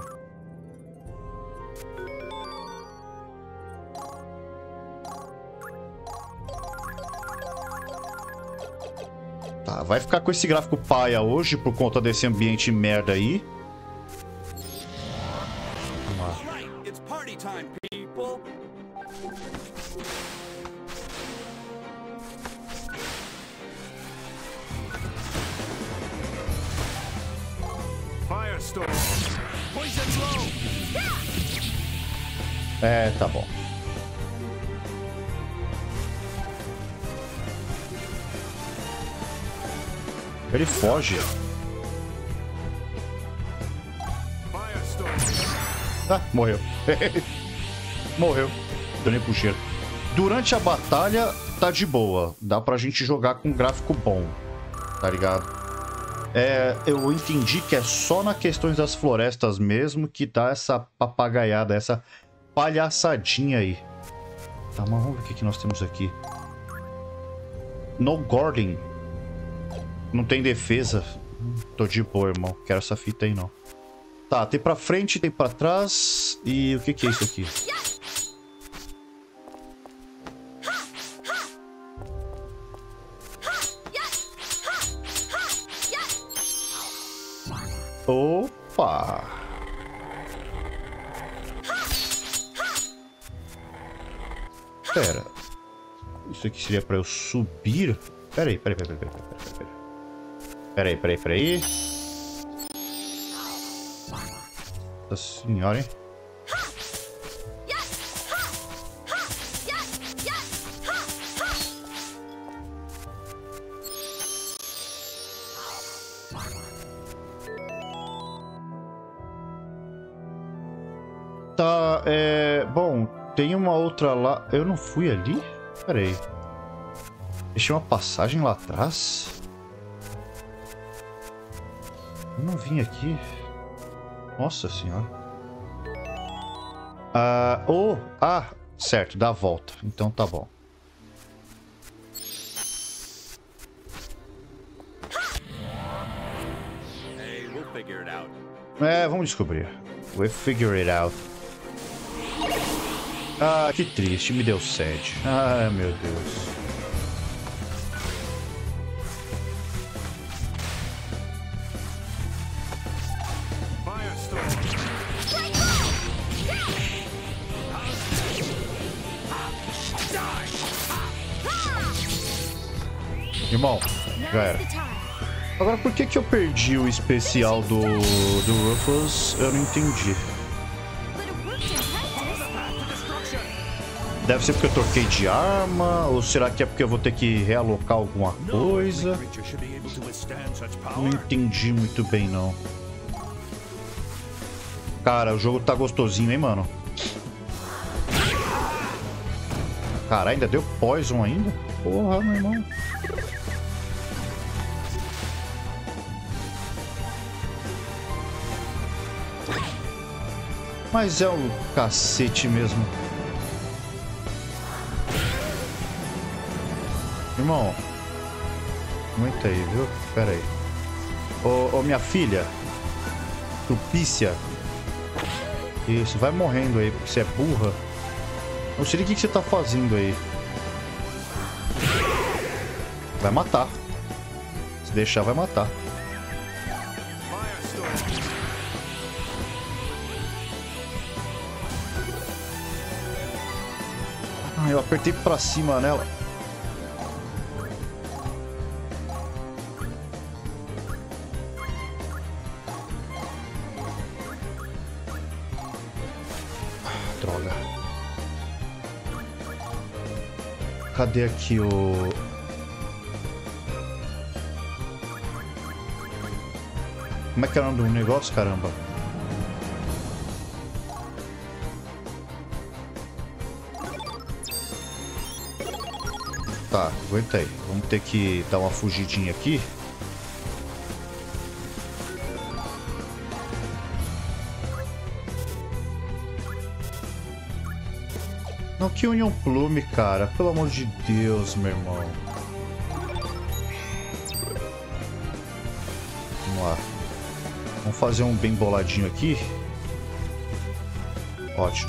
Tá, vai ficar com esse gráfico paia hoje por conta desse ambiente merda aí. Vamos lá. É, tá bom. Ele foge. Ah, morreu. Morreu. Deu nem pro cheiro. Durante a batalha, tá de boa. Dá pra gente jogar com gráfico bom. Tá ligado? É, eu entendi que é só nas questões das florestas mesmo que dá essa papagaiada, essa palhaçadinha aí. Tá, mas vamos ver o que, que nós temos aqui. No Gordon. Não tem defesa. Tô de boa, irmão. Quero essa fita aí, não. Tá, tem pra frente, tem pra trás. E o que que é isso aqui? Opa! Pera. Isso aqui seria pra eu subir? Pera aí, pera aí, pera aí, pera aí, pera aí, pera aí. Pera aí, pera aí, pera aí. Nossa senhora, hein? Tá, é... Bom, tem uma outra lá... Eu não fui ali? Pera aí. Deixei uma passagem lá atrás? Eu não vim aqui. Nossa senhora. Ah, oh, ah, certo, dá a volta. Então tá bom. Hey, we'll figure it out. É, vamos descobrir. We'll figure it out. Ah, que triste, me deu sede. Ah, meu Deus. Irmão, já era. Agora, por que que eu perdi o especial do, do Rufus? Eu não entendi. Deve ser porque eu troquei de arma? Ou será que é porque eu vou ter que realocar alguma coisa? Não entendi muito bem, não. Cara, o jogo tá gostosinho, hein, mano? Cara, ainda deu poison ainda? Porra, meu irmão. Mas é o cacete mesmo. Irmão. Aguenta aí, viu? Pera aí. Ô, ô minha filha. Tupícia. Isso, vai morrendo aí, porque você é burra. Não sei o que, que você tá fazendo aí. Vai matar. Se deixar, vai matar. Ah, eu apertei pra cima nela. Droga. Cadê aqui o... Como é que é o nome do negócio, caramba? Tá, aguenta aí. Vamos ter que dar uma fugidinha aqui. Não, que Union Plume, cara. Pelo amor de Deus, meu irmão. Vamos lá. Vamos fazer um bem boladinho aqui. Ótimo.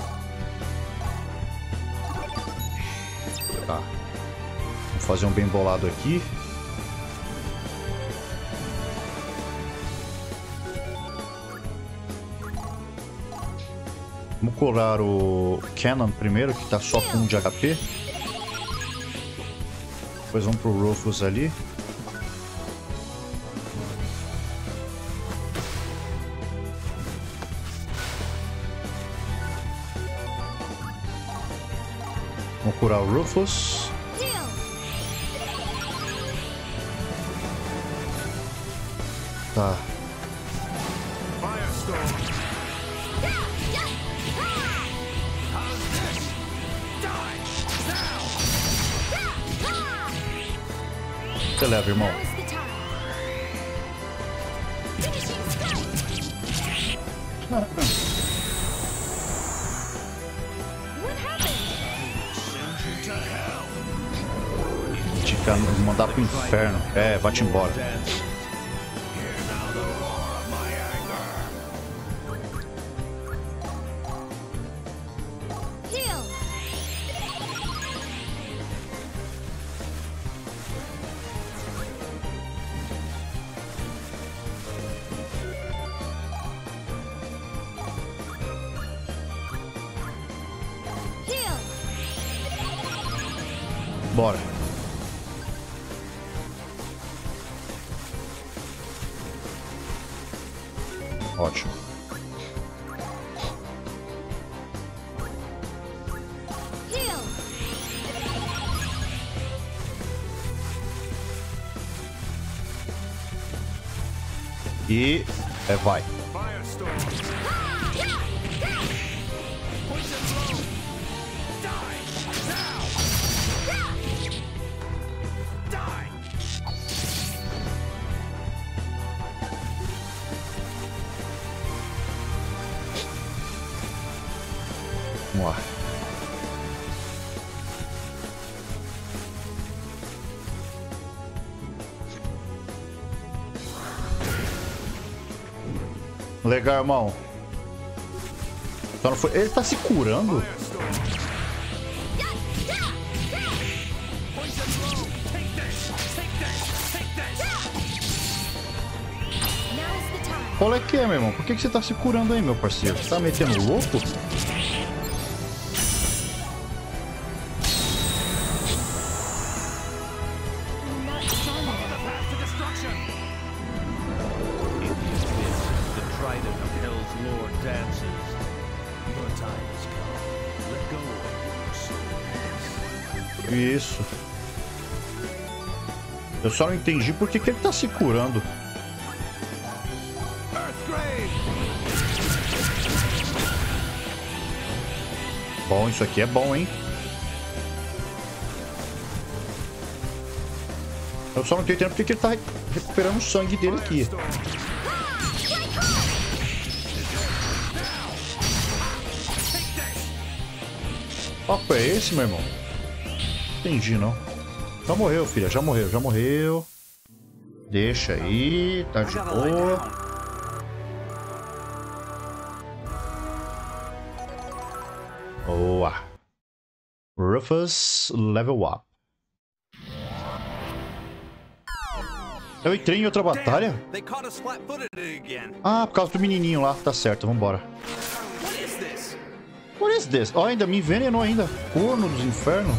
Tá. Vamos fazer um bem bolado aqui. Vamos curar o Cannon primeiro, que tá só com um de H P. Depois vamos pro Rufus ali. Vamos curar o Rufus. Tá. Você leva, irmão. Fica, mandar pro inferno. É, vai-te embora. Bora. Ótimo. E é, vai. Vamos lá. Legal, irmão. Só não foi... Ele tá se curando? Qual é que é, meu irmão? Por que, que você tá se curando aí, meu parceiro? Você tá metendo louco? Isso. Eu só não entendi por que, que ele tá se curando. Bom, isso aqui é bom, hein? Eu só não tô entendendo porque que ele tá recuperando o sangue dele aqui. Papo é esse, meu irmão? Entendi, não. Já morreu, filha. Já morreu, já morreu. Deixa aí. Tá de boa. Boa. Rufus level up. Eu entrei em outra batalha? Ah, por causa do menininho lá. Tá certo, vambora. What is this? Oh, ainda me envenenou ainda. Corno dos infernos.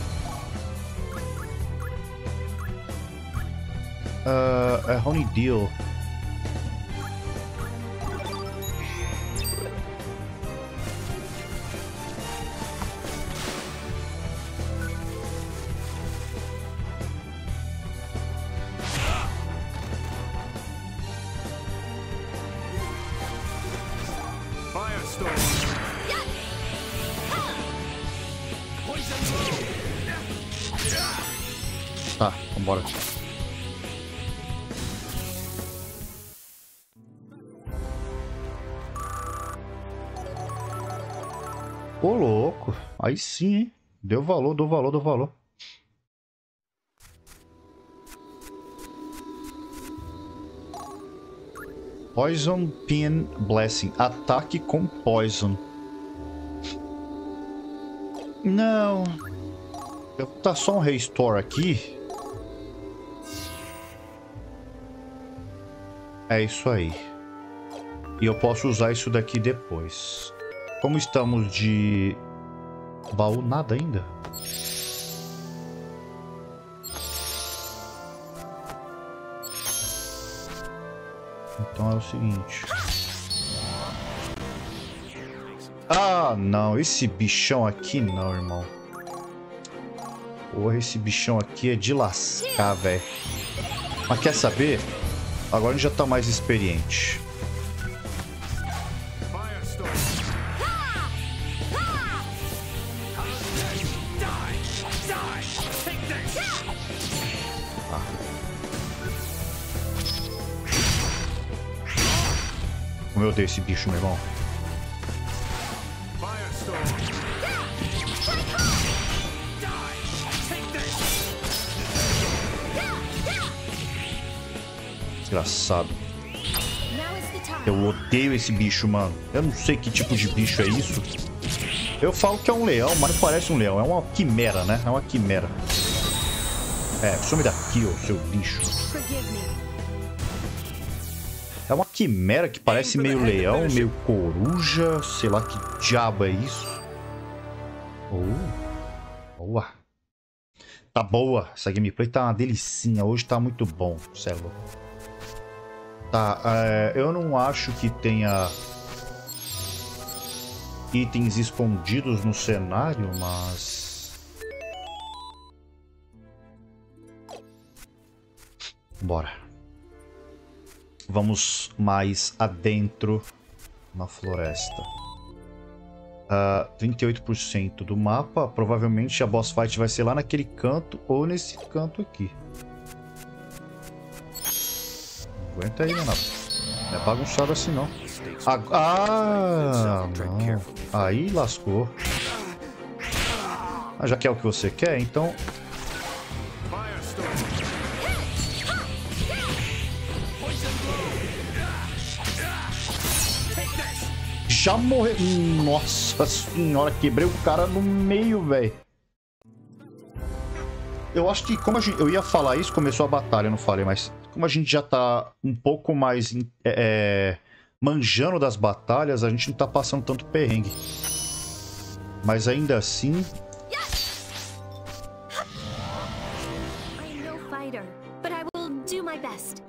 Uh, é Honeydew. Tá, vambora. Ô, louco. Aí sim, hein? Deu valor, deu valor, deu valor. Poison Pin Blessing. Ataque com Poison. Não. Tá só um restore aqui. É isso aí. E eu posso usar isso daqui depois. Como estamos de baú, nada ainda. Então é o seguinte. Ah, não. Esse bichão aqui não, irmão. Porra, esse bichão aqui é de lascar, velho. Mas quer saber? Agora a gente já tá mais experiente. Ah. Como eu odeio esse bicho, meu irmão. Desgraçado. Eu odeio esse bicho, mano. Eu não sei que tipo de bicho é isso. Eu falo que é um leão, mas não parece um leão. É uma quimera, né? É uma quimera. É, some daqui, ô, seu bicho. É uma quimera que parece meio leão, meio coruja. Sei lá que diabo é isso. Oh. Boa. Tá boa. Essa gameplay tá uma delicinha. Hoje tá muito bom, céu. Tá, é, eu não acho que tenha itens escondidos no cenário, mas... Bora. Vamos mais adentro na floresta. Uh, trinta e oito por cento do mapa. Provavelmente a boss fight vai ser lá naquele canto ou nesse canto aqui. Aguenta aí, Renato. Não é bagunçado assim, não. Ah, ah não. Aí lascou. Mas já que é o que você quer, então... Já morreu. Nossa senhora, quebrei o cara no meio, velho. Eu acho que como a gente... Eu ia falar isso, começou a batalha, eu não falei, mas... Como a gente já tá um pouco mais é, manjando das batalhas, a gente não tá passando tanto perrengue. Mas ainda assim... I am no fighter, but I will do my best.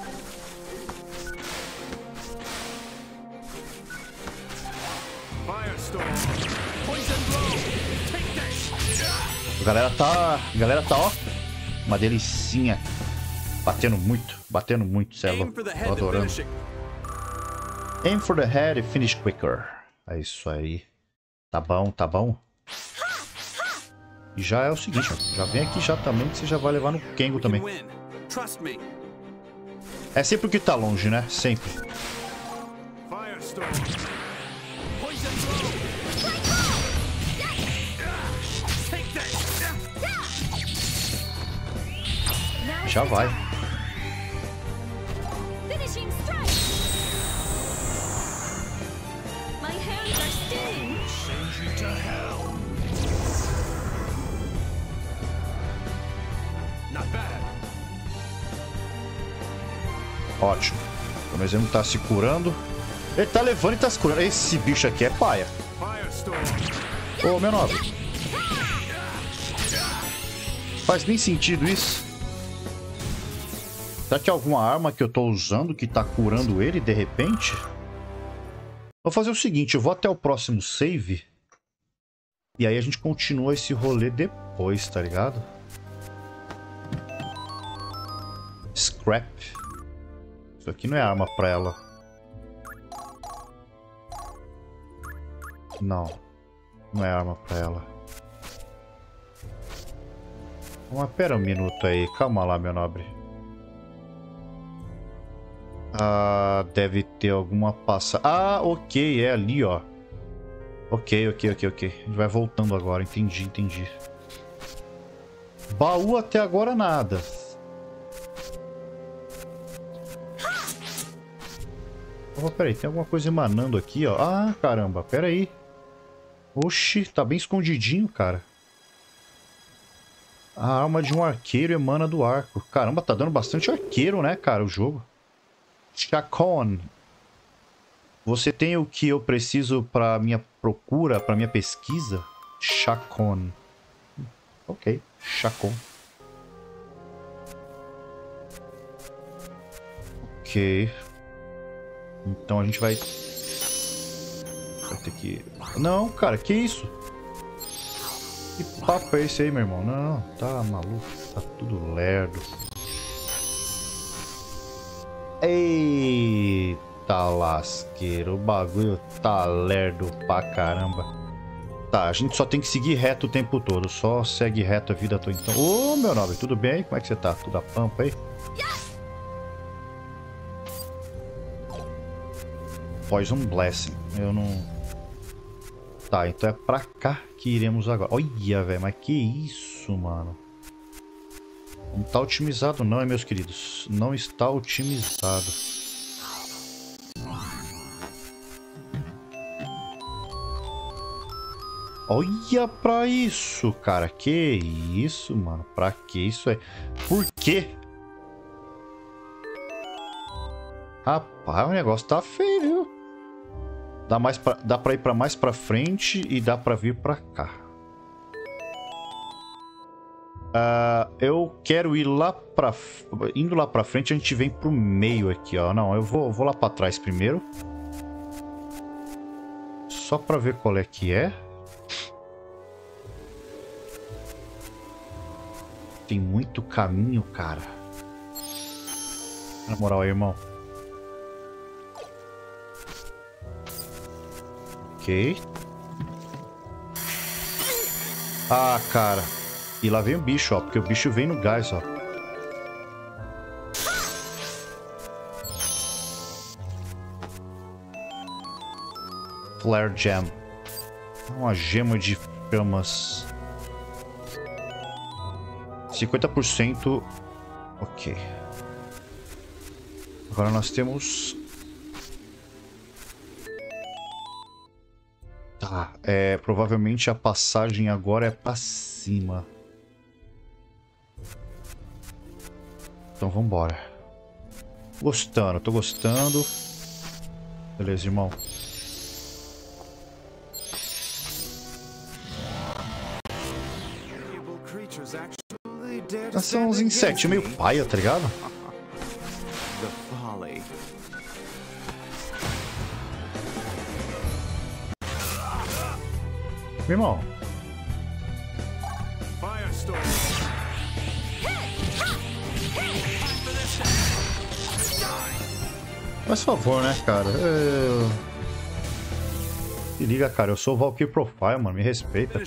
A galera tá... A galera tá, ó... Uma delicinha. Batendo muito. Batendo muito, Celo. Tô adorando. Aim for the head e finish quicker. É isso aí. Tá bom, tá bom. E já é o seguinte, ó. Já vem aqui já também, que você já vai levar no Kengo também. É sempre o que tá longe, né? Sempre. Já vai. Finishing strike. My hands are stinging. Send you to hell. Not bad. Ótimo. O meu exemplo tá se curando. Ele tá levando e tá se curando. Esse bicho aqui é paia. Ô, meu nobre. Faz nem sentido isso. Será que é alguma arma que eu tô usando que tá curando ele de repente? Vou fazer o seguinte, eu vou até o próximo save. E aí a gente continua esse rolê depois, tá ligado? Scrap. Isso aqui não é arma pra ela. Não. Não é arma pra ela. Mas pera um minuto aí. Calma lá, meu nobre. Ah, deve ter alguma passa... Ah, ok, é ali, ó. Ok, ok, ok, ok. A gente vai voltando agora, entendi, entendi. Baú até agora nada. Oh, peraí, tem alguma coisa emanando aqui, ó. Ah, caramba, peraí. Oxi, tá bem escondidinho, cara. A arma de um arqueiro emana do arco. Caramba, tá dando bastante arqueiro, né, cara, o jogo. Chacon. Você tem o que eu preciso para minha procura, para minha pesquisa? Chacon. Ok, Chacon. Ok. Então a gente vai... Vai ter que... Não, cara, que isso? Que papo é esse aí, meu irmão? Não, não, tá maluco. Tá tudo lerdo. Eita lasqueiro, o bagulho tá lerdo pra caramba. Tá, a gente só tem que seguir reto o tempo todo. Só segue reto a vida toda. Então, ô meu nobre, tudo bem aí? Como é que você tá? Tudo a pampa aí? Poison Blessing. Eu não... Tá, então é pra cá que iremos agora. Olha, velho, mas que isso, mano. Não tá otimizado não, hein, meus queridos. Não está otimizado. Olha pra isso, cara. Que isso, mano. Pra que isso é? Por quê? Rapaz, o negócio tá feio, viu? Dá, mais pra, dá pra ir pra mais pra frente e dá pra vir pra cá. Uh, eu quero ir lá pra... Indo lá pra frente, a gente vem pro meio aqui, ó. Não, eu vou, vou lá pra trás primeiro. Só pra ver qual é que é. Tem muito caminho, cara. Na moral aí, irmão. Ok. Ah, cara. E lá vem o bicho, ó. Porque o bicho vem no gás, ó. Flare Gem. Uma gema de chamas. cinquenta por cento. Ok. Agora nós temos... Tá, é, provavelmente a passagem agora é pra cima. Então vambora. Gostando, tô gostando. Beleza, irmão. São uns insetos meio paia, tá ligado? Meu irmão. Faz favor, né, cara? Eu... Se liga, cara. Eu sou o Valkyrie Profile, mano. Me respeita.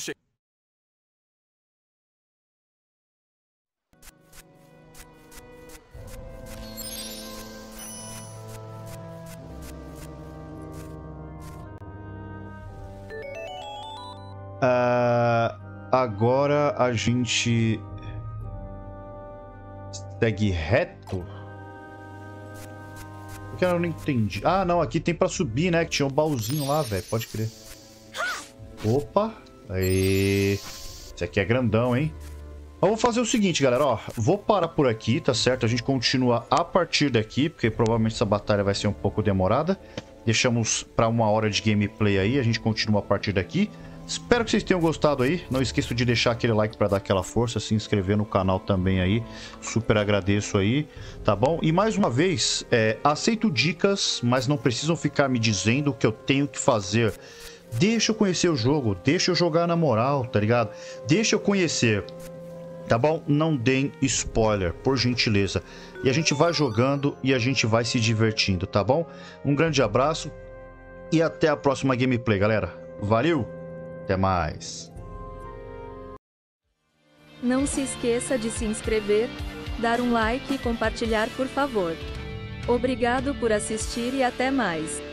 Uh, agora a gente segue reto. Porque eu não entendi. Ah, não, aqui tem pra subir, né? Que tinha um baúzinho lá, velho. Pode crer. Opa. Aí. Esse aqui é grandão, hein? Eu vou fazer o seguinte, galera, ó. Vou parar por aqui, tá certo? A gente continua a partir daqui, porque provavelmente essa batalha vai ser um pouco demorada. Deixamos pra uma hora de gameplay aí. A gente continua a partir daqui. Espero que vocês tenham gostado aí. Não esqueça de deixar aquele like para dar aquela força, se inscrever no canal também aí. Super agradeço aí, tá bom? E mais uma vez, é, aceito dicas, mas não precisam ficar me dizendo o que eu tenho que fazer. Deixa eu conhecer o jogo, deixa eu jogar na moral, tá ligado? Deixa eu conhecer, tá bom? Não deem spoiler, por gentileza. E a gente vai jogando e a gente vai se divertindo, tá bom? Um grande abraço e até a próxima gameplay, galera. Valeu! Até mais. Não se esqueça de se inscrever, dar um like e compartilhar, por favor. Obrigado por assistir e até mais.